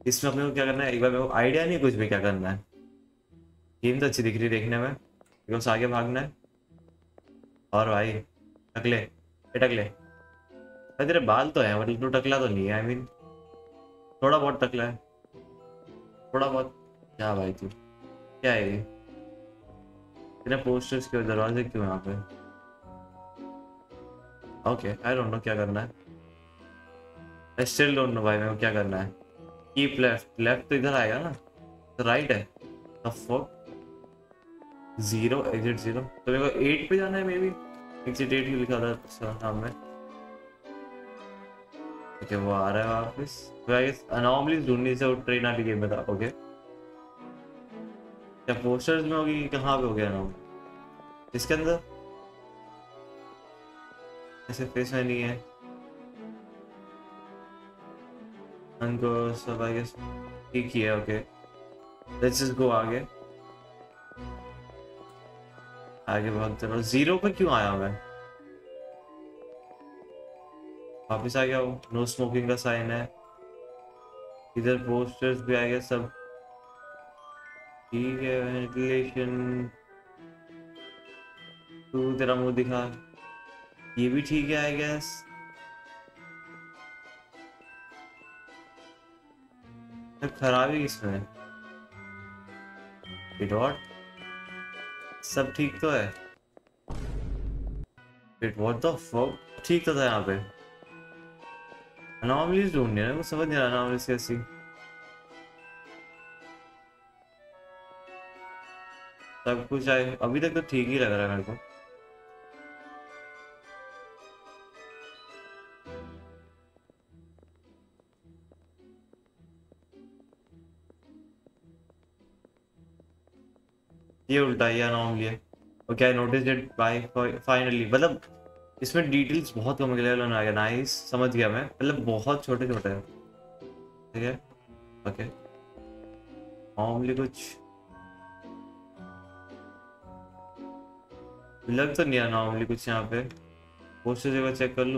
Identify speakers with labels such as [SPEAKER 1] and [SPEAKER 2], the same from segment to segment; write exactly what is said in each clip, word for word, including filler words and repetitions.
[SPEAKER 1] इसमें अपने को क्या करना है, एक बार मेरे को आइडिया नहीं कुछ भी क्या करना है। गेम तो अच्छी दिख रही है देखने में, बिकॉज आगे भागना है। और भाई टकले, ये टकले भाई, तेरे बाल तो है मतलब तू टकला तो नहीं है, आई मीन थोड़ा बहुत टकला है, थोड़ा बहुत। क्या भाई तू, क्या है ये, तेरे पोस्टर्स क्यों, दरवाजे क्यों यहाँ पे? ओके आई डोंट नो क्या करना है, आई स्टिल डोंट नो भाई मेरे को क्या करना है। कीप लेफ्ट, लेफ्ट तो इधर आएगा ना, तो राइट है। The fuck, zero exit zero, तो मेरे को एट पे जाना है मे बी। एग्जिट एट ही लिखा था सामने। ओके वो आ रहा है वापस। गाइस अनॉमलीज ढूंढनी से वो ट्रेन आती गेम में था। ओके क्या पोस्टर्स में होगी, कहाँ पे हो गया नाम इसके अंदर? ऐसे फेस में नहीं है उनको सब, आई गेस ठीक ही है। ओके लेट्स जस्ट गो आगे, आगे भागते रहो। जीरो पे क्यों आया मैं? वापस आ गया हूँ। नो स्मोकिंग का साइन है इधर, पोस्टर्स भी आ गए सब ठीक है। वेंटिलेशन, तू तेरा मुंह दिखा, ये भी ठीक है आई गेस। खराबी किसमें? डॉट सब ठीक तो है। वेट व्हाट द फक, ठीक तो था यहाँ पे। अनॉमलीज ढूंढनी है ना, कुछ समझ नहीं आ रहा अनॉमलीज कैसी। सब कुछ आए अभी तक तो ठीक ही लग रहा है मेरे को। ये उल्टा ही अनॉमली है। Okay I notice it by finally, मतलब इसमें डिटेल्स बहुत कम क्लियर होने आ गया। नाइस, समझ गया मैं, मतलब बहुत छोटे छोटे हैं। ठीक है ओके नॉर्मली कुछ लग तो नहीं है नॉर्मली कुछ यहाँ पे। पोस्टर जगह चेक कर लूँ।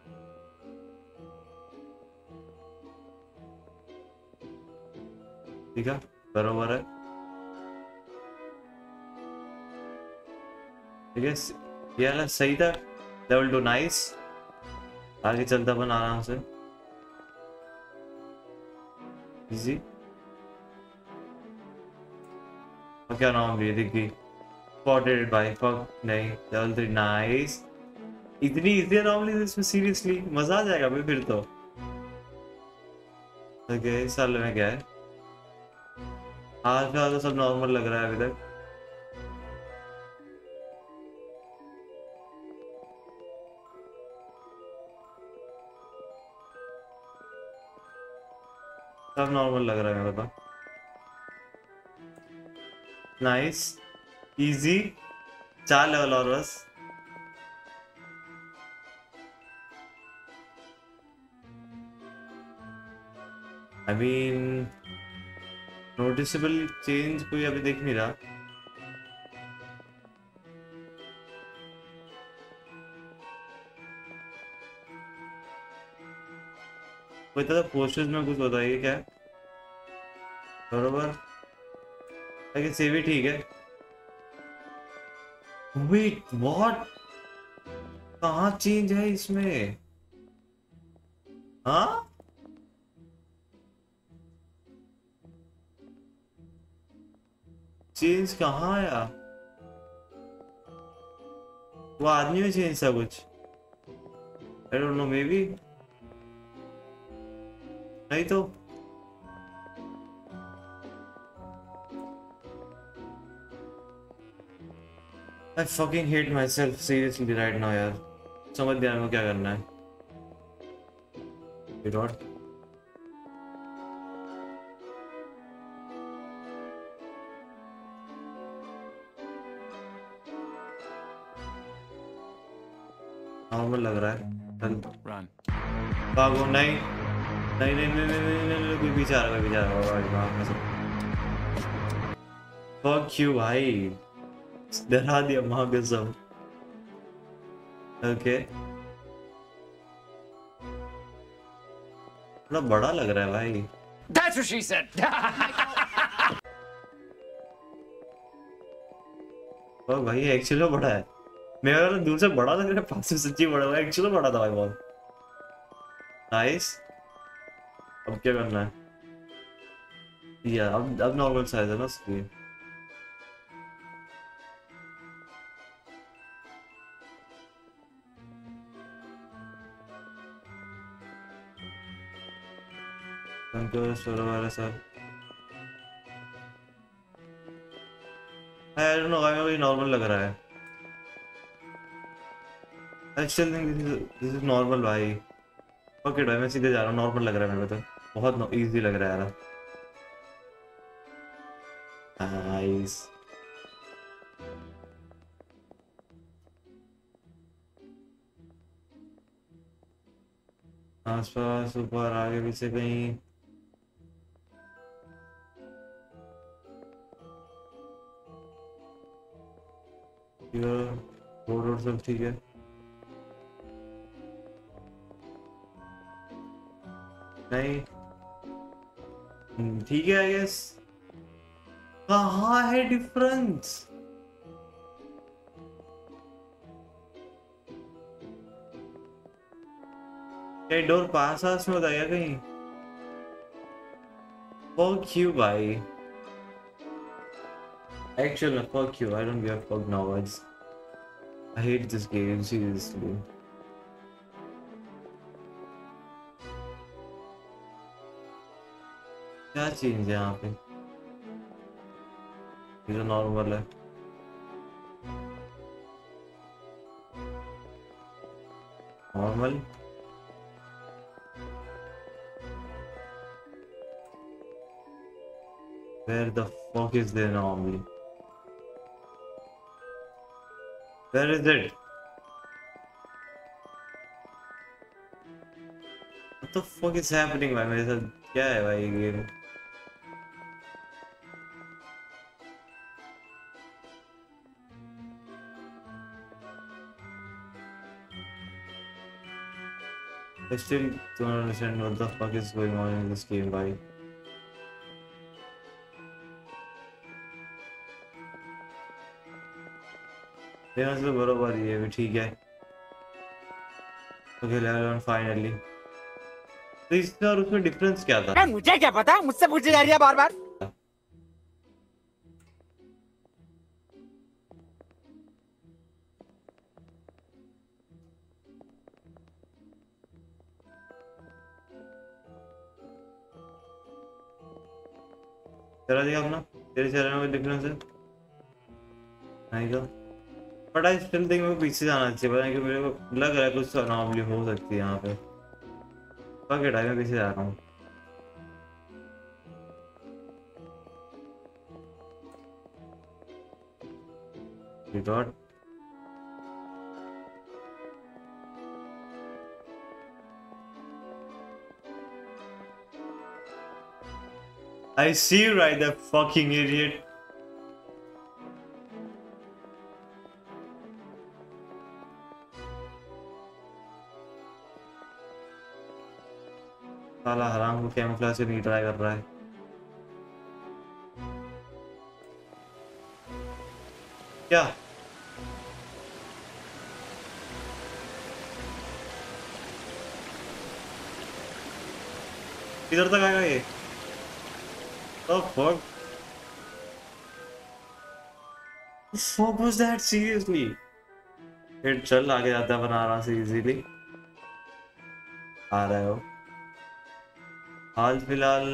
[SPEAKER 1] ठीक है बरोबर है। ठीक है ये वाला सही था। लेवल टू नाइस, आगे चलता अपन आराम से इजी। और क्या नाम लिए दिख गई, स्पॉटेड बाय फक नहीं। लेवल थ्री नाइस, इतनी इजी नॉर्मली इसमें सीरियसली मजा आ जाएगा भाई फिर तो। ओके इस साल में क्या है, हाल फिलहाल तो सब नॉर्मल लग रहा है अभी तक। सब नॉर्मल लग रहा है मेरे को। नाइस इजी, चार लेवल और बस। आई मीन नोटिसेबल चेंज कोई अभी देख नहीं रहा। कोई तो पोस्टर्स में कुछ बताइए क्या है बरोबर, लेकिन से भी ठीक है। वेट व्हाट, कहाँ चेंज है इसमें? हाँ चेंज कहाँ आया? वो आदमी में चेंज था कुछ, I don't know maybe, नहीं तो I fucking hate myself seriously right now यार। समझ गया मैं क्या करना है। Without नॉर्मल लग रहा है। चल भागो, नहीं नहीं नहीं नहीं नहीं नहीं नहीं नहीं, कोई पीछे आ रहा है, कोई पीछे आ रहा है भाई, भाग मत। Fuck you भाई, डरा दिया माँ कसम। ओके थोड़ा बड़ा लग रहा है भाई।
[SPEAKER 2] That's what she said.
[SPEAKER 1] ओ भाई एक्चुअली में बड़ा है। मेरा तो दूर से बड़ा लग रहा है, पास से सच्ची बड़ा हुआ है। एक्चुअली बड़ा था भाई बहुत। नाइस। अब क्या करना है? या अब अब नॉर्मल साइज है ना उसकी। वाला सब आई डोंट नो, मुझे नॉर्मल लग रहा है। I still think this is normal भाई। ओके भाई मैं सीधे जा रहा हूँ, नॉर्मल लग रहा है मेरे को तो। बहुत इजी लग रहा है यार। नाइस। आसपास ऊपर आगे पीछे कहीं रोड रोड सब ठीक है। नहीं ठीक है आई गेस। कहाँ है डिफरेंस? क्या डोर पास आस में होता है कहीं? Fuck you भाई। Actually fuck you, I don't give a fuck now guys. I hate this game seriously. क्या चेंज है यहाँ पे? ये तो नॉर्मल है। Normal Where the fuck is there normally? Where is it? What the fuck is happening भाई मेरे साथ? क्या है भाई ये game? I still don't understand what the fuck is going on in this game भाई। ये मतलब बरोबर ये भी ठीक है। Okay level one finally. तो इसका और उसमें डिफरेंस क्या था?
[SPEAKER 2] मुझे क्या पता, मुझसे पूछी जा रही है बार बार।
[SPEAKER 1] तेरा देखा अपना, तेरे चेहरे में कोई डिफरेंस है? नहीं तो बट आई स्टिल थिंक मेरे को पीछे जाना चाहिए, पता नहीं क्यों मेरे को लग रहा है कुछ अनॉमली हो सकती है यहाँ पे। फक इट, मैं पीछे जा रहा हूँ। You got I see you right there, fucking idiot. साला हराम को कैमोफ्लेज से नहीं ट्राई कर रहा है। क्या? किधर तक आएगा ये? The fuck? The fuck was that seriously? फिर चल आगे जाता बना रहा से इजीली आ रहा है वो। हाल फिलहाल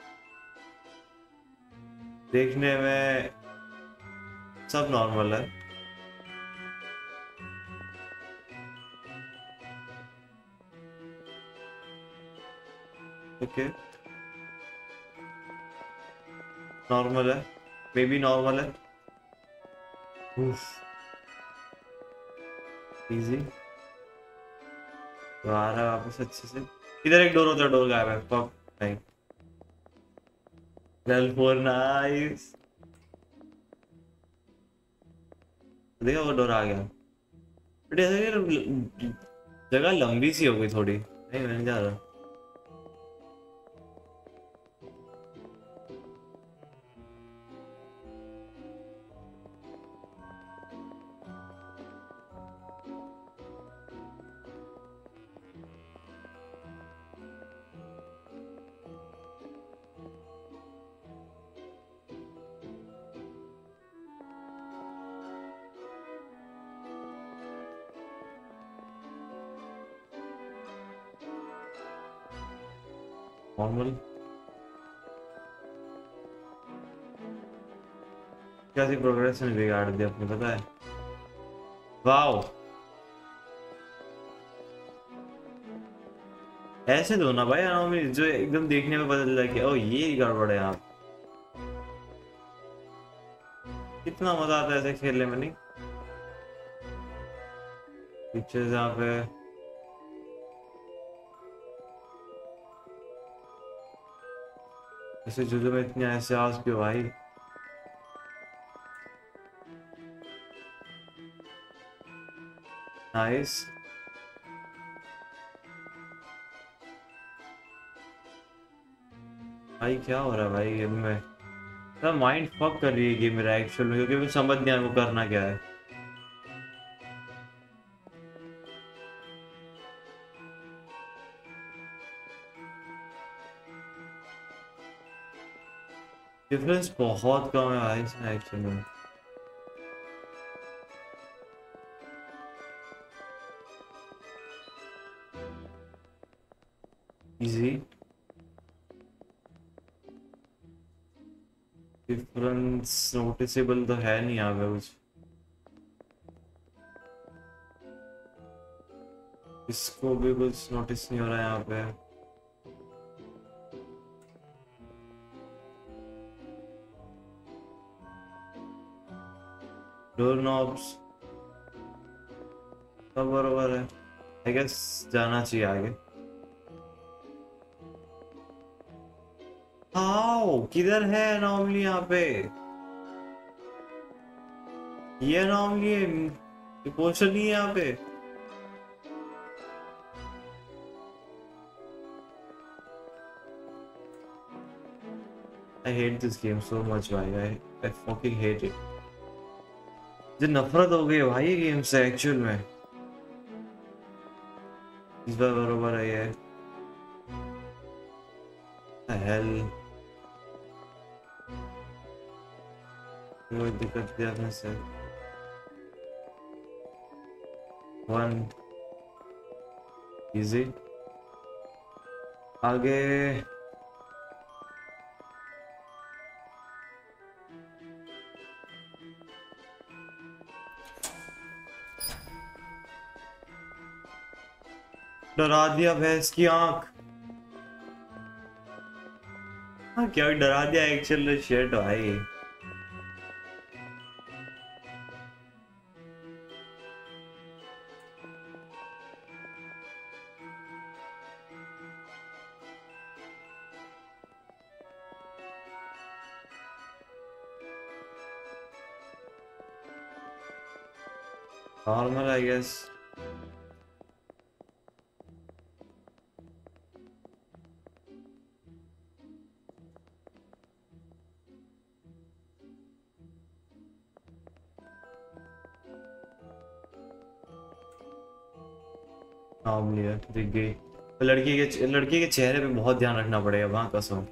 [SPEAKER 1] देखने में सब नॉर्मल है। ओके नॉर्मल है, मे बी नॉर्मल है। इजी तो आ रहा है वापस अच्छे से। इधर एक डोर होता है, डोर गायब है। फक नहीं। Level four nice. देखा वो डोर आ गया। बट जगह लंबी सी हो गई थोड़ी। नहीं मैं नहीं जा रहा। नॉर्मल क्या सी प्रोग्रेस में बिगाड़ दिया आपने, पता है? वाओ, ऐसे दो ना भाई अनोमली, जो एकदम देखने में पता चल जाए कि ओ ये गड़बड़ है यहाँ। कितना मजा आता है ऐसे खेलने में, नहीं? पिक्चर्स यहाँ पे ऐसे जुजू में इतने ऐसे आवाज क्यों भाई? नाइस। भाई क्या हो रहा है भाई गेम में? तो माइंड फक कर रही है गेम मेरा एक्चुअल में, क्योंकि मुझे समझ नहीं आ रहा वो करना क्या है। डिफरेंस बहुत कम है भाई इसमें एक्चुअल में। इजी डिफरेंस नोटिसेबल तो है नहीं यहाँ पे कुछ। इसको भी कुछ नोटिस नहीं हो रहा है यहाँ पे। डोर नॉब्स सब बराबर है, आई गेस जाना चाहिए आगे। आओ किधर है नॉर्मली यहाँ पे? ये नॉर्मली है, पोस्टर नहीं है यहाँ पे। I hate this game so much भाई, I I fucking hate it। मुझे नफरत हो गई है भाई ये गेम से एक्चुअल में। इस बार बरोबर है ये। हेल कोई दिक्कत दिया अपने से। वन इजी आगे। डरा दिया भैंस की आंख। हाँ क्या डरा दिया एक्चुअल में, शेट भाई। Normal I guess. नॉर्मली है, दिख गई। लड़की के लड़की के चेहरे पे बहुत ध्यान रखना पड़ेगा वहां, कसम।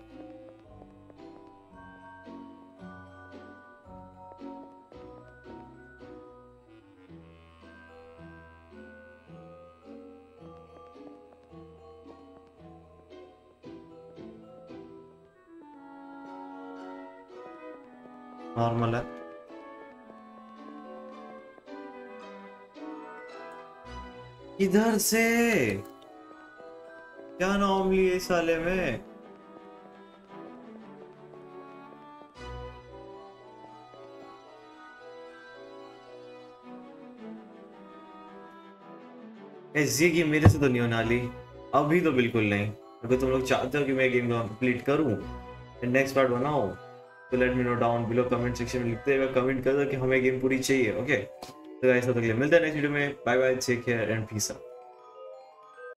[SPEAKER 1] नॉर्मल है। इधर से क्या नॉर्मली है साले में? ऐसी गेम मेरे से तो नहीं होने वाली अभी, तो बिल्कुल नहीं। अगर तुम लोग चाहते हो कि मैं गेम कंप्लीट करूं, नेक्स्ट पार्ट बनाओ, तो let me know down below comment section में लिखते हुए कमेंट कर दो कि हमें गेम पूरी चाहिए। ओके तो गाइस, तब तक के लिए मिलते हैं नेक्स्ट वीडियो में। Bye bye, take care and peace out.